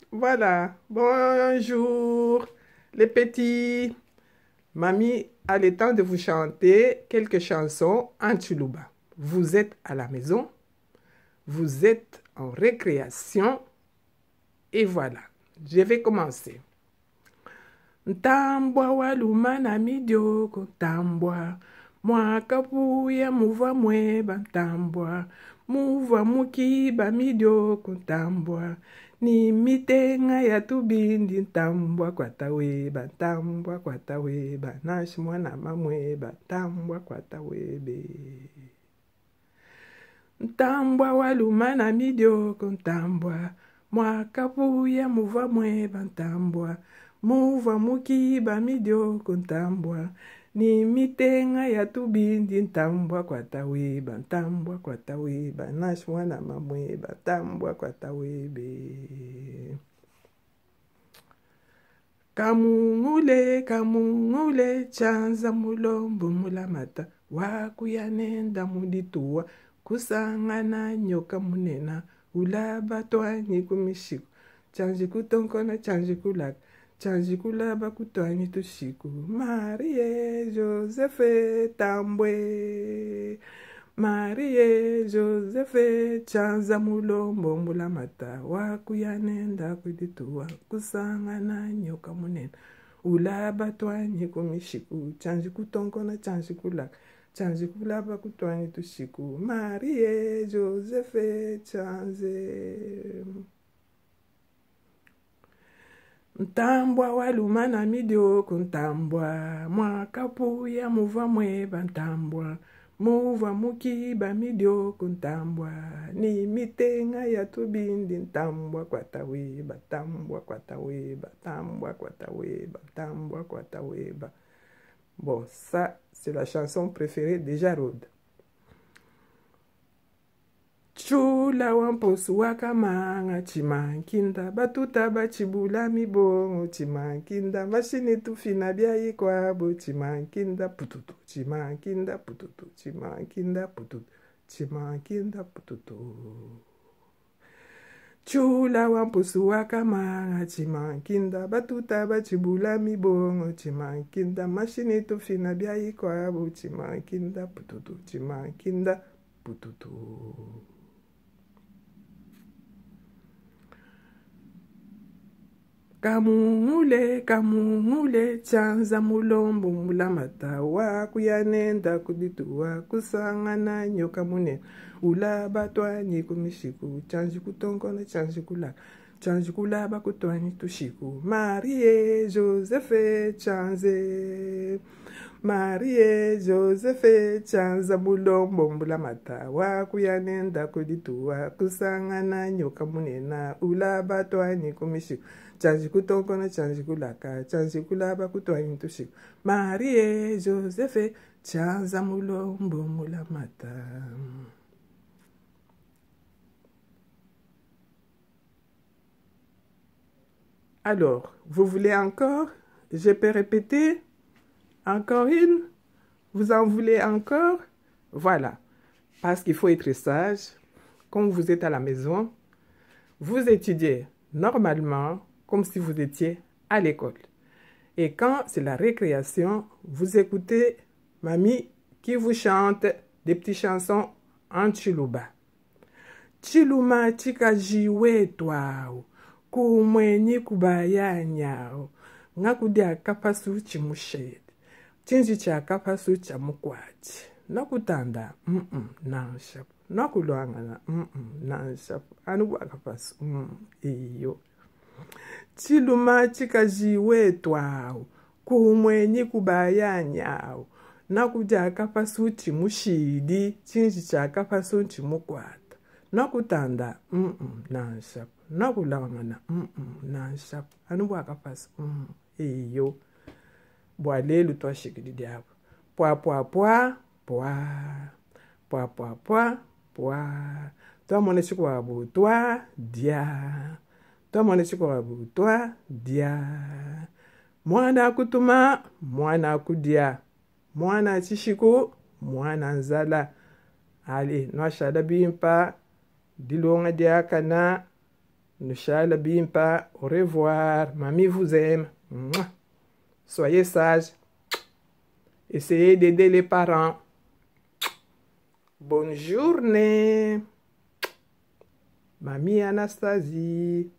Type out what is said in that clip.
Voilà, bonjour les petits. Mamie a le temps de vous chanter quelques chansons en Chiluba. Vous êtes à la maison, vous êtes en récréation et voilà, je vais commencer. Ntambwa walumana midioko ntambwa mwakapuya muva mweba ntambwa muva mukiba midioko ntambwa ni mitenga ya tubindi ntambwa kwata weba nashi mwana mamweba ntambwa kwata webe ntambwa walumana midioko ntambwa mwakapuya muva mweba ntambwa muva mukiba midioko ntambwa ni mitenga ya tubindi ntambwa kwata weba nashi mwana mamweba ntambwa kwata webe kamungule chanza mulombo mulamata wakuyanenda mudituwa kusangana nyoka munena ulaba twanyi kumishiko chanji kutonkona chanji kulaka chanji kulaba kutwanyi tushiku Marie Joseph tambwe Marie Joseph chanza mulombo mulamata wakuyanenda kudituwa kusangana nyoka munena ulaba twanyi kumishiku chanji kutonkona chanji kulaka chanji kulaba kutwanyi tushiku Marie Joseph chanze ntambwa walumana midioko ntambwa mwakapuya muva mweba ntambwa muva mukiba midioko ntambwa ni mitenga ya tubindi ntambwa kwata weba tambwa kwata weba tambwa kwata weba tambwa kwata weba. Bon, ça c'est la chanson préférée de Jarod. Chula wamposu wakamanga chimankinda batuta bachibula mibongo chimankinda mashini tufina byayi kwabo chimankinda pututu chimankinda pututu chimankinda pututu chimankinda pututu chula wamposu wakamanga chimankinda batuta bachibula mibongo chimankinda mashini tufina byayi kwabo chimankinda pututu chimankinda pututu. Kamungule chanza mulombo mulamata wakuyanenda kudituwa kusangana nyoka munene ulaba twanyi kumishiku chanji kutonkona chanji kulaka chanji kulaba kutwanyi tushiku Marie Joseph chanze Marie Joseph chanza mulombo mulamata wakuyanenda kudituwa kusangana nyoka munena ulaba twanyi kumishiku chanji kutonkona chanji kulaka chanji kulaba kutwanyi tushiku Marie Joseph chanza mulombo mulamata. Alors, vous voulez encore? Je peux répéter? Encore une? Vous en voulez encore? Voilà. Parce qu'il faut être sage. Quand vous êtes à la maison, vous étudiez normalement comme si vous étiez à l'école. Et quand c'est la récréation, vous écoutez mamie qui vous chante des petites chansons en Chiluba. Chiluma chikajiwe twao, kumwenyi kubaya nyao, ngakudia kapasu chimushede, chinji cha kapasu cha mukwachi, nakutanda, nanshapu, nakulwangana, nanshapu, anuwa kapasu, iyo. Chiluma chikajiwe twao, kumwenyi kubaya nyao, nakudia kapasu chimushidi, chinji cha kapasu chimukwata, nakutanda, nanshapu. Nakulangana, nanshapu, anuwa kapasu, iyo. Boalelu toa shikidi diabo. Poa, poa, poa, poa. Poa, poa, poa, poa. Toa mone chiku wabu, toa, dia. Toa mone chiku wabu, toa, dia. Mwana kutuma, mwana kudia. Mwana chishiku, mwana nzala. Allez, noa shada bimpa. Dilonga dia kana. Ne chalabime pas. Au revoir. Mamie vous aime. Mouah. Soyez sages. Essayez d'aider les parents. Bonne journée. Mamie Anastasie.